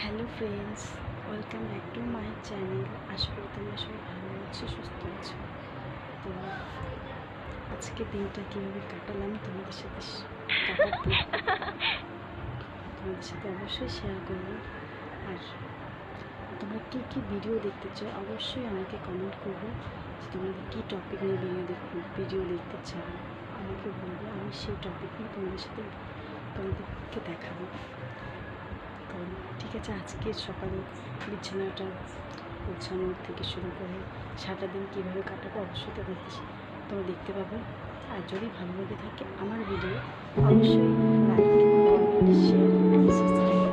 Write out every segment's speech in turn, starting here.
Hello friends, welcome back to my channel. আশা করি তোমরা সবাই ভালো আছো, সুস্থ আছো। তো আজকে দিনটা কীভাবে কাটালাম তোমাদের সাথে অবশ্যই শেয়ার করবো। আর তোমরা কী কী ভিডিও দেখতে চাও অবশ্যই আমাকে কমেন্ট করবো যে তোমাদের কী টপিক নিয়ে ভিডিও দেখতে চাও আমাকে বলবে, আমি সেই টপিক নিয়ে তোমাদেরকে দেখাবো। তো ঠিক আছে, আজকে সকালে বিছানাটা গোছানোর থেকে শুরু করে সারাটা দিন কীভাবে কাটাবো অবশ্যই তোমরা দেখতে পাবে। আর যদি ভালো লেগে থাকে আমার ভিডিও অবশ্যই like, comment, share and subscribe.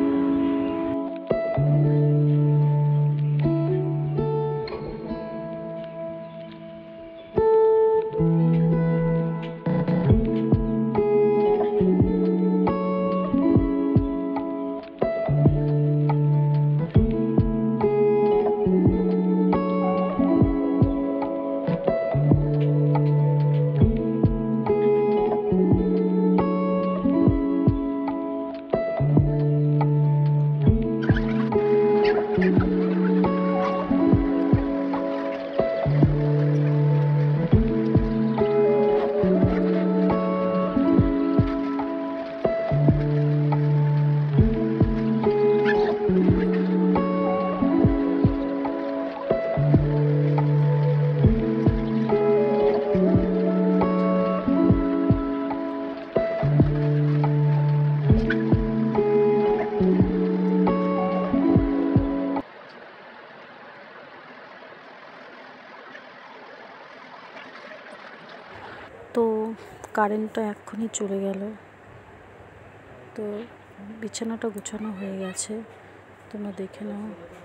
তো কারেন্টটা এক্ষুনি চলে গেল। তো বিছানাটা গুছানো হয়ে গেছে, তোমরা দেখে নাও।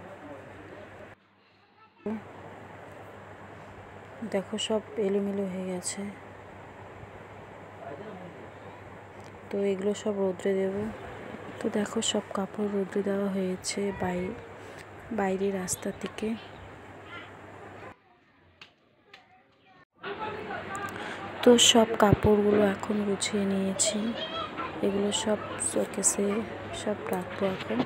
দেখো সব এলোমেলো হয়ে গেছে। তো এগুলো সব রোদ্রে দেব। তো দেখো সব কাপড় রোদ্রে দেওয়া হয়েছে বাইরে রাস্তা থেকে। তো সব কাপড়গুলো এখন গুছিয়ে নিয়েছি, এগুলো সব শোকেসে সব রাখবো এখন।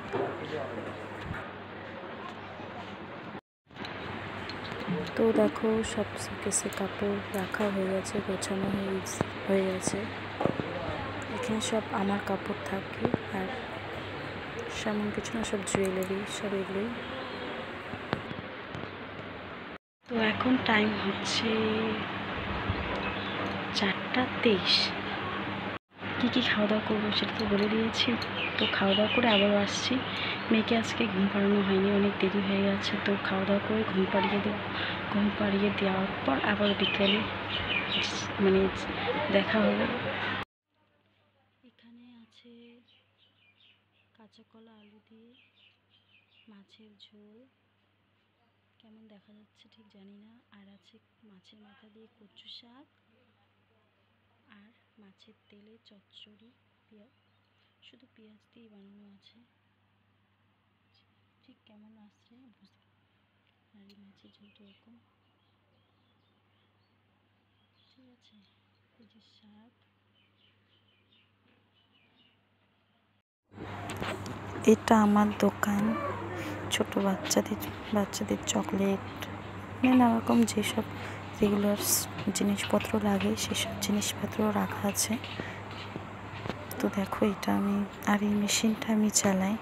তো দেখো সব শোকেসে কাপড় রাখা হয়ে গেছে, গোছানো হয়ে গেছে। এখানে সব আমার কাপড় থাকে, আর সেমন কিছু না, সব জুয়েলারি সব এগুলোই। তো এখন টাইম হচ্ছে 4:23। কী খাওয়া দাওয়া করবো সেটা তো বলে দিয়েছি। তো খাওয়া দাওয়া করে আবারও আসছি। মেয়েকে আজকে ঘুম পাড়ানো হয়নি, অনেক দেরি হয়ে গেছে। তো খাওয়া দাওয়া করে ঘুম পাড়িয়ে দেওয়ার পর আবার বিকেলে দেখা হবে। এখানে আছে কাঁচা কলা, আলু দিয়ে মাছের ঝোল, কেমন দেখা যাচ্ছে ঠিক জানি না। আর আছে মাছের মাথা দিয়ে কচু শাক, আর মাছের তেলে চচ্চড়ি, শুধু পেঁয়াজ দিয়ে বানানো আছে। ঠিক কেমন আসছে বুঝতে। আর এই মাছের ঝোলটা এরকম, ঠিক আছে। এই যে শাক, এটা আমার দোকান। ছোট বাচ্চাদের চকলেট, নানা রকম যেসব রেগুলার জিনিসপত্র লাগে সেসব জিনিসপত্র রাখা আছে। তো দেখো এটা আর এই মেশিনটা আমি চালাই,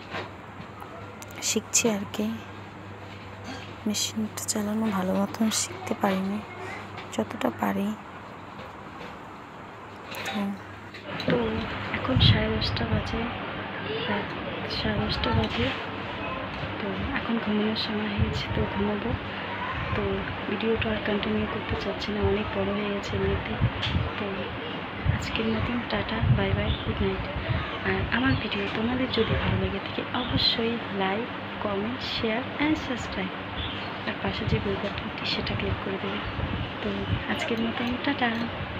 শিখছি আর কি। মেশিনটা চালানো ভালো মতন শিখতে পারিনি, যতটা পারি। তো এখন 10:30 বাজে, রাত 10:30 বাজে। তো এখন ঘুমানোর সময় হয়েছে, তো ঘুমাবো। তো ভিডিওটা আর কন্টিনিউ করতে চাচ্ছি না, অনেক বড় হয়ে গেছে এমনিতে। তো আজকের মতন tata, bye bye, good night. আর আমার ভিডিও তোমাদের যদি ভালো লেগে থাকে অবশ্যই like, comment, share and subscribe, আর পাশে যে বেল বাটনটি সেটা ক্লিক করে দেবে। তো আজকের মতন টাটা।